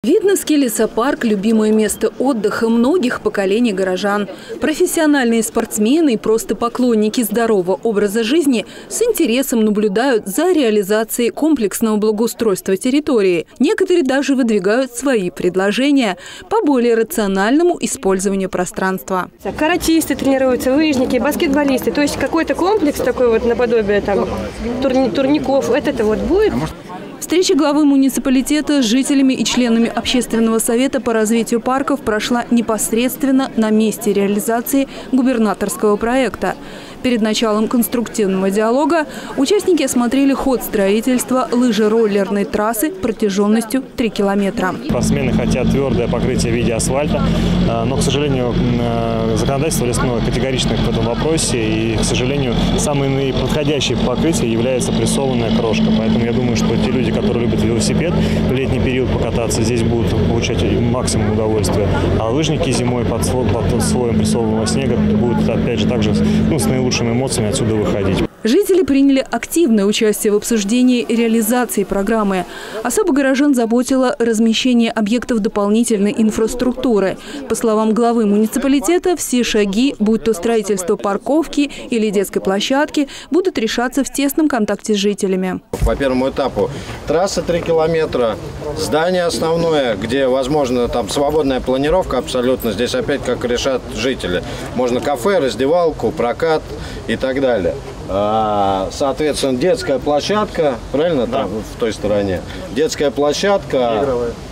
Видновский лесопарк – любимое место отдыха многих поколений горожан. Профессиональные спортсмены и просто поклонники здорового образа жизни с интересом наблюдают за реализацией комплексного благоустройства территории. Некоторые даже выдвигают свои предложения по более рациональному использованию пространства. Каратисты тренируются, лыжники, баскетболисты. То есть какой-то комплекс такой вот наподобие там турников. Это вот будет. Встреча главы муниципалитета с жителями и членами общественного совета по развитию парков прошла непосредственно на месте реализации губернаторского проекта. Перед началом конструктивного диалога участники осмотрели ход строительства лыжероллерной трассы протяженностью 3 километра. Спортсмены хотят твердое покрытие в виде асфальта, но, к сожалению, законодательство лесное категорично в этом вопросе. И, к сожалению, самое наиподходящее покрытие является прессованная крошка. Поэтому я думаю, что те люди, которые любят велосипед в летний период покататься, здесь будут получать максимум удовольствия. А лыжники зимой под слоем прессованного снега будут, опять же, также с наилучшими эмоциями отсюда выходить. Жители приняли активное участие в обсуждении реализации программы. Особо горожан заботило размещение объектов дополнительной инфраструктуры. По словам главы муниципалитета, все шаги, будь то строительство парковки или детской площадки, будут решаться в тесном контакте с жителями. По первому этапу трасса 3 километра, здание основное, где возможно там свободная планировка абсолютно. Здесь опять как решат жители. Можно кафе, раздевалку, прокат и так далее. Соответственно, детская площадка, правильно, да, там в той стороне. Детская площадка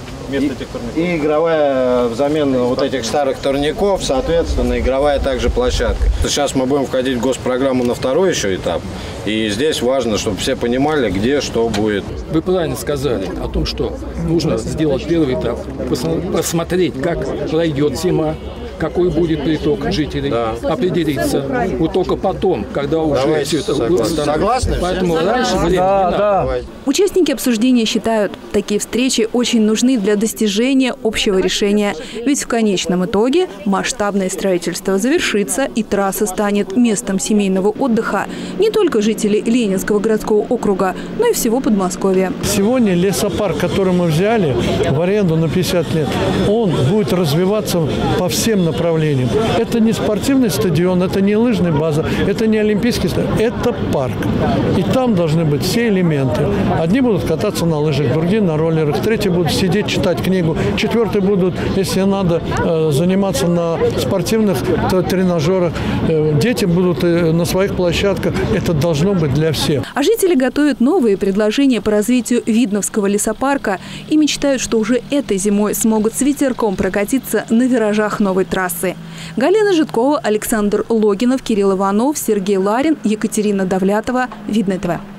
и игровая взамен вот этих старых турников, соответственно, игровая также площадка. Сейчас мы будем входить в госпрограмму на второй еще этап. И здесь важно, чтобы все понимали, где что будет. Вы правильно сказали о том, что нужно сделать первый этап, посмотреть, как пройдет зима, какой будет приток жителей, да, определиться. Вот только потом, когда уже все это восстановится. Согласны? Поэтому раньше времени не надо. Участники обсуждения считают, такие встречи очень нужны для достижения общего решения. Ведь в конечном итоге масштабное строительство завершится, и трасса станет местом семейного отдыха не только жителей Ленинского городского округа, но и всего Подмосковья. Сегодня лесопарк, который мы взяли в аренду на 50 лет, он будет развиваться по всем направлениям. Это не спортивный стадион, это не лыжная база, это не олимпийский стадион, это парк. И там должны быть все элементы. Одни будут кататься на лыжах, другие на роллерах, третьи будут сидеть, читать книгу, четвертые будут, если надо, заниматься на спортивных тренажерах, дети будут на своих площадках. Это должно быть для всех. А жители готовят новые предложения по развитию Видновского лесопарка и мечтают, что уже этой зимой смогут с ветерком прокатиться на виражах новой трассы. Галина Житкова, Александр Логинов, Кирилл Иванов, Сергей Ларин, Екатерина Давлятова. Видное ТВ.